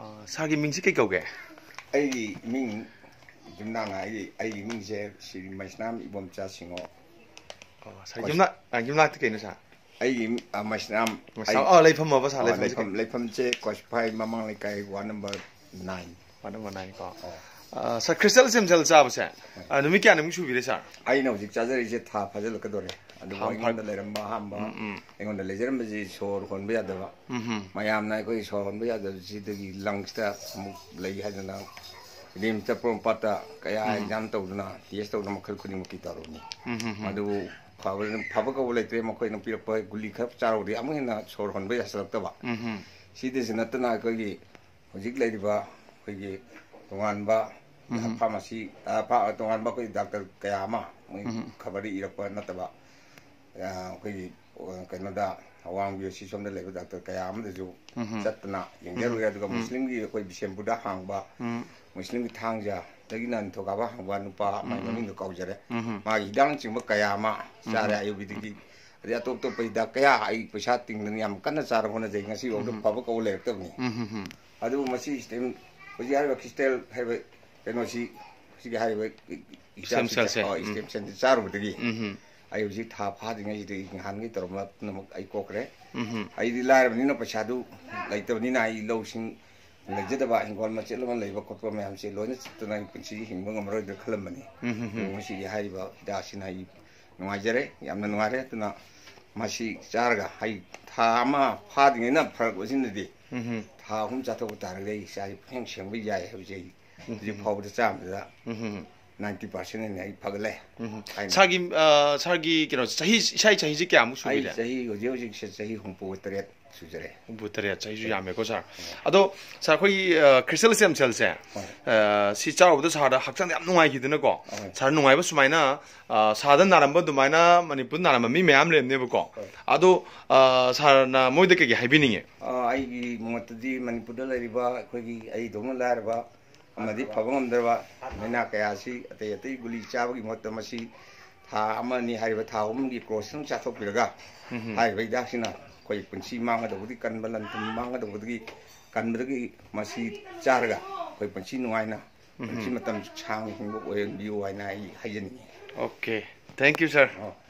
ꯁꯥꯔꯒꯤ ꯃꯤꯡꯁꯤ ꯀꯩ ꯀꯧꯒꯦ? ꯑꯩꯒꯤ ꯃꯤꯡ ꯌꯨꯝꯅꯥꯡ ꯑꯩꯒꯤ ꯃꯤꯡꯁꯦ ꯁ꯭ꯔꯤ ꯃꯩꯁꯅꯥꯝ ꯏꯕꯣꯝꯆꯥ ꯁꯤꯡꯍꯣ. ꯁꯥꯔ ꯌꯨꯝꯅꯥꯛꯇꯤ ꯀꯩꯅꯣ ꯁꯥꯔ? ꯑꯩꯒꯤ ꯃꯩꯁꯅꯥꯝ ꯂꯩꯐꯝ ꯁꯥꯔ ꯂꯩꯐꯝꯁꯦ ꯀ꯭ꯋꯥꯁꯤꯐꯥꯏ ꯃꯃꯥꯡ ꯂꯩꯀꯥꯏ ꯋꯥꯔꯗ ꯅꯝꯕꯔ 9. ꯋꯥꯔꯗ ꯅꯝꯕꯔ 9 ꯀꯣ. ꯁꯥꯔ ꯈ꯭ꯔꯤꯁꯇꯦꯜ ꯁꯦꯝꯁꯦꯜ ꯆꯥꯕꯁꯦ ꯅꯨꯃꯤꯠ ꯀꯌꯥꯅꯤꯃꯨꯛ ꯁꯨꯕꯤꯔꯦ ꯁꯥꯔ? ꯑꯩꯅ ꯍꯧꯖꯤꯛ ꯆꯥꯖꯔꯤꯁꯦ ꯊꯥ ꯐꯥꯖꯤꯜꯂꯛꯀꯗꯣꯔꯦ. ꯑꯗꯨꯕꯨ ꯑꯩꯉꯣꯟꯗ ꯂꯩꯔꯝꯕ ꯑꯍꯥꯟꯕ ꯑꯩꯉꯣꯟꯗ ꯂꯩꯖꯔꯝꯕꯁꯤ ꯁꯣꯔ ꯍꯣꯟꯕ ꯌꯥꯗꯕ. ꯃꯌꯥꯝꯅ ꯑꯩꯈꯣꯏ ꯁꯣꯔ ꯍꯣꯟꯕ ꯌꯥꯗꯕꯁꯤꯗꯒꯤ ꯂꯪꯁꯇ ꯑꯃꯨꯛ ꯂꯩ ꯍꯥꯏꯗꯅ ꯔꯤꯝꯁꯇ ꯄꯣꯔꯣꯝꯄꯥꯠꯇ ꯀꯌꯥ ꯑꯦꯛꯖꯥꯝ ꯇꯧꯗꯨꯅ ꯇꯦꯁ ꯇꯧꯗꯨꯅ ꯃꯈꯜ ꯈꯨꯗꯤꯡꯃꯛꯀꯤ ꯇꯧꯔꯕꯅꯤ. ꯑꯗꯨꯕꯨ ꯐꯕ ꯀꯧꯕ ꯂꯩꯇ꯭ꯔꯦ. ꯃꯈꯣꯏꯅ ꯄꯤꯔꯛꯄ ꯒꯨꯂꯤ ꯈꯔ ꯆꯥꯔꯨꯔꯗꯤ ꯑꯃꯨꯛ ꯍꯦꯟꯅ ꯁꯣꯔ ꯍꯣꯟꯕ ꯌꯥꯁꯤꯜꯂꯛꯇꯕ. ꯁꯤꯗꯁꯨ ꯅꯠꯇꯅ ꯑꯩꯈꯣꯏꯒꯤ ꯍꯧꯖꯤꯛ ꯂꯩꯔꯤꯕ ꯑꯩꯈꯣꯏꯒꯤ ꯇꯣꯉꯥꯟꯕ ꯐꯥꯔꯃꯥꯁꯤ ꯇꯣꯉꯥꯟꯕ ꯑꯩꯈꯣꯏ ꯗꯥꯛꯇꯔ ꯀꯌꯥ ꯑꯃ ꯃꯣꯏ ꯈꯕꯔꯗ ꯏꯔꯛꯄ ꯅꯠꯇꯕ ꯑꯩꯈꯣꯏꯒꯤ ꯀꯩꯅꯣꯗ ꯑꯋꯥꯡ ꯁꯤ ꯁꯣꯝꯗ ꯂꯩꯕ ꯗꯥꯛꯇꯔ ꯀꯌꯥ ꯑꯃꯗꯁꯨ ꯆꯠꯇꯅ ꯌꯦꯡꯖꯔꯨꯔꯦ. ꯑꯗꯨꯒ ꯃꯨꯁꯂꯤꯝꯒꯤ ꯑꯩꯈꯣꯏ ꯕꯤꯁꯦꯝꯄꯨꯔꯗ ꯍꯥꯡꯕ ꯃꯨꯁꯂꯤꯝꯒꯤ ꯊꯥꯡꯖꯗꯒꯤꯅ ꯅꯤꯡꯊꯧꯀꯥꯕ ꯍꯥꯡꯕ ꯅꯨꯄꯥ ꯑꯃꯒꯤ ꯃꯃꯤꯡꯗꯣ ꯀꯥꯎꯖꯔꯦ. ꯃꯥꯒꯤ ꯍꯤꯗꯥꯛꯅꯆꯤꯡꯕ ꯀꯌꯥ ꯑꯃ ꯆꯥꯔꯦ ꯑꯌꯨꯔꯕꯦꯗꯤꯛꯀꯤ. ꯑꯗꯩ ꯑꯇꯣꯞ ꯑꯇꯣꯞꯄ ꯍꯤꯗꯥꯛ ꯀꯌꯥ ꯑꯩ ꯄꯩꯁꯥ ꯇꯤꯡꯗꯅ ꯌꯥꯝ ꯀꯟꯅ ꯆꯥꯔ ꯍꯣꯠꯅꯖꯩ. ꯉꯁꯤꯐꯥꯎꯗ ꯐꯕ ꯀꯧꯕ ꯂꯩꯔꯛꯇꯕꯅꯤ. ꯑꯗꯨꯕꯨ ꯃꯁꯤ ꯍꯧꯖꯤꯛ ꯍꯥꯏꯔꯤꯕ ꯈ꯭ꯔꯤꯁꯇꯦꯜ ꯍꯥꯏꯕ ꯀꯩꯅꯣꯁꯤ ꯍꯧꯖꯤꯛꯀꯤ ꯍꯥꯏꯔꯤꯕ ꯏꯁꯇꯦꯝ ꯁꯦꯜꯁꯤ ꯆꯥꯔꯨꯕꯗꯒꯤ ꯑꯩ ꯍꯧꯖꯤꯛ ꯊꯥ ꯐꯥꯗ꯭ꯔꯤꯉꯩꯁꯤꯗꯒꯤ ꯅꯍꯥꯟꯒꯤ ꯇꯧꯔꯝꯕ ꯄꯨꯝꯅꯃꯛ ꯑꯩ ꯀꯣꯛꯈ꯭ꯔꯦ. ꯑꯩꯗꯤ ꯂꯥꯏꯔꯕꯅꯤꯅ ꯄꯩꯁꯥꯗꯨ ꯂꯩꯇꯕꯅꯤ나 ꯑꯩ ꯂꯧꯁꯤꯡ ꯂꯩꯖꯗꯕ ꯍꯤꯡꯒꯣꯜ ꯃꯆꯦꯠ ꯑꯃ ꯂꯩꯕ ꯈꯣꯠꯄ ꯃꯌꯥꯝꯁꯦ ꯂꯣꯏꯅ ꯆꯠꯇꯅ ꯑꯩ ꯄꯨꯟꯁꯤ ꯍꯤꯡꯕ ꯉꯝꯃꯔꯣꯏꯗ꯭ꯔ ꯈꯜꯂꯝꯕꯅꯤ. ꯃꯁꯤꯒꯤ ꯍꯥꯏꯔꯤꯕ ꯍꯤꯗꯥꯛꯁꯤꯅ ꯑꯩ ꯅꯨꯡꯉꯥꯏꯖꯔꯦ, ꯌꯥꯝꯅ ꯅꯨꯡꯉꯥꯏꯔꯦ. ꯑꯗꯨꯅ ꯃꯁꯤ ꯆꯥꯔꯒ ꯑꯩ ꯊꯥ ꯑꯃ ꯐꯥꯗ꯭ꯔꯤꯉꯩꯅ ꯐꯔꯛꯄꯁꯤꯅꯗꯤ ꯊꯥ 3 ꯆꯥꯊꯣꯛꯄ ꯇꯥꯔꯒꯗꯤ ꯑꯩ ꯏꯁꯥꯁꯤ ꯄꯨꯡꯁꯦꯡ ꯁꯦꯡꯕ ꯌꯥꯏ ꯍꯥꯏꯕꯁꯤ ꯑꯩ ꯍꯧꯖꯤꯛ ꯐꯥꯎꯕꯗ ꯆꯥꯕꯗ 90% ꯍꯦꯟꯅ ꯑꯩ ꯐꯒꯠꯂꯦ. ꯁꯥꯔꯒꯤ ꯀꯩꯅꯣ ꯏꯁꯥꯒꯤ ꯆꯍꯤꯁꯤ ꯀꯌꯥꯃꯨꯛ ꯁꯨꯕꯤꯔꯦ? ꯑꯩ ꯆꯍꯤ ꯍꯧꯖꯤꯛꯁꯦ ꯆꯍꯤ 63 ꯁꯨꯖꯔꯦ. 63 ꯆꯍꯤꯁꯨ ꯌꯥꯝꯃꯦꯀꯣ ꯁꯥꯔ. ꯑꯗꯣ ꯁꯥꯔ ꯑꯩꯈꯣꯏꯒꯤ ꯈ꯭ꯔꯤꯁꯇꯦꯜ ꯁ꯭ꯇꯦꯝ ꯁꯦꯜꯁꯦ ꯁꯤ ꯆꯥꯔꯨꯕꯗ ꯁꯥꯔꯗ ꯍꯛꯆꯥꯡꯗ ꯌꯥꯝ ꯅꯨꯡꯉꯥꯏꯈꯤꯗꯅꯀꯣ. ꯁꯥꯔ ꯅꯨꯡꯉꯥꯏꯕ ꯁꯨꯃꯥꯏꯅ ꯁꯥꯔꯗ ꯅꯥꯔꯝꯕ ꯑꯗꯨꯃꯥꯏꯅ ꯃꯅꯤꯄꯨꯔꯗ ꯅꯥꯔꯝꯕ ꯃꯤ ꯃꯌꯥꯝ ꯂꯩꯔꯝꯅꯦꯕꯀꯣ. ꯑꯗꯣ ꯁꯥꯔꯅ ꯃꯣꯏꯗ ꯀꯩꯀꯩ ꯍꯥꯏꯕꯤꯅꯤꯡꯉꯦ? ꯑꯩꯒꯤ ꯃꯣꯠꯇꯗꯤ ꯃꯅꯤꯄꯨꯔꯗ ꯂꯩꯔꯤꯕ ꯑꯩꯈꯣꯏꯒꯤ ꯑꯩꯗꯧꯅ ꯂꯥꯏꯔꯕ ꯑꯃꯗꯤ ꯐꯕ ꯉꯝꯗ꯭ꯔꯕ ꯂꯥꯏꯅꯥ ꯀꯌꯥꯁꯤ ꯑꯇꯩ ꯒꯨꯂꯤ ꯆꯥꯕꯒꯤ ꯃꯍꯨꯠꯇ ꯃꯁꯤ ꯊꯥ ꯑꯃꯅꯤ ꯍꯥꯏꯔꯤꯕ ꯊꯥ 3ꯒꯤ ꯀꯣꯔꯁꯇꯪ ꯆꯥꯊꯣꯛꯄꯤꯔꯒ ꯍꯥꯏꯔꯤꯕ ꯍꯤꯗꯥꯛꯁꯤꯅ ꯑꯩꯈꯣꯏ ꯄꯨꯟꯁꯤ ꯃꯥꯡꯒꯗꯧꯕꯗꯤ ꯀꯟꯕ, ꯂꯟ ꯊꯨꯝ ꯃꯥꯡꯒꯗꯧꯕꯗꯒꯤ ꯀꯟꯕꯗꯒꯤ ꯃꯁꯤ ꯆꯥꯔꯒ ꯑꯩꯈꯣꯏ ꯄꯨꯟꯁꯤ ꯅꯨꯡꯉꯥꯏꯅ ꯄꯨꯟꯁꯤ ꯃꯇꯝ ꯁꯥꯡꯅ ꯍꯤꯡꯕ ꯑꯣꯏꯍꯟꯕꯤꯌꯨ ꯍꯥꯏꯅ ꯑꯩ ꯍꯥꯏꯖꯅꯤꯡꯉꯤ. Okay, thank you, sir.